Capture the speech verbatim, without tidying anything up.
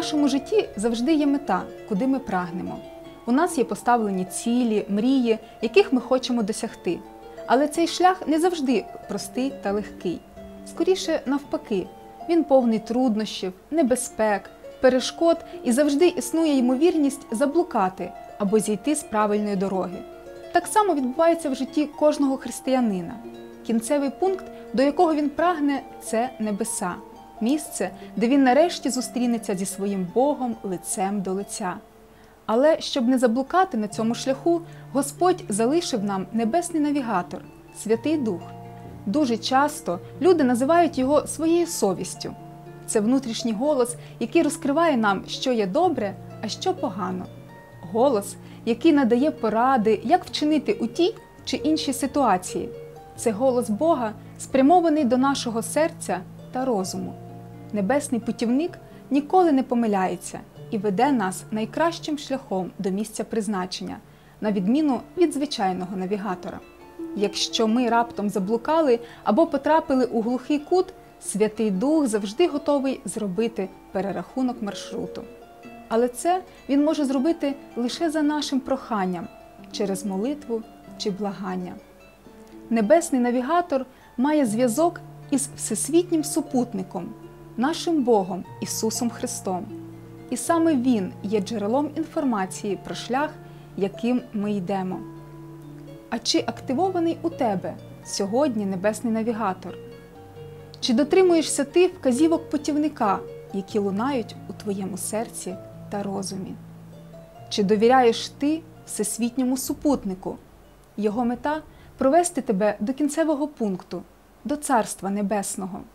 нашому житті завжди є мета, куди ми прагнемо. У нас є поставлені цілі, мрії, яких ми хочемо досягти. Але цей шлях не завжди простий та легкий. Скоріше навпаки, він повний труднощів, небезпек, перешкод і завжди існує ймовірність заблукати або зійти з правильної дороги. Так само відбувається в житті кожного християнина. Кінцевий пункт, до якого він прагне – це небеса. Місце, де він нарешті зустрінеться зі своїм Богом лицем до лиця. Але щоб не заблукати на цьому шляху, Господь залишив нам небесний навігатор – Святий Дух. Дуже часто люди називають його своєю совістю. Це внутрішній голос, який розкриває нам, що є добре, а що погано. Голос, який надає поради, як вчинити у тій чи іншій ситуації. Це голос Бога, спрямований до нашого серця та розуму. Небесний путівник ніколи не помиляється і веде нас найкращим шляхом до місця призначення, на відміну від звичайного навігатора. Якщо ми раптом заблукали або потрапили у глухий кут, Святий Дух завжди готовий зробити перерахунок маршруту. Але це він може зробити лише за нашим проханням, через молитву чи благання. Небесний навігатор має зв'язок із всесвітнім супутником, нашим Богом Ісусом Христом. І саме Він є джерелом інформації про шлях, яким ми йдемо. А чи активований у тебе сьогодні небесний навігатор? Чи дотримуєшся ти вказівок путівника, які лунають у твоєму серці та розумі? Чи довіряєш ти всесвітньому супутнику? Його мета – провести тебе до кінцевого пункту, до Царства Небесного.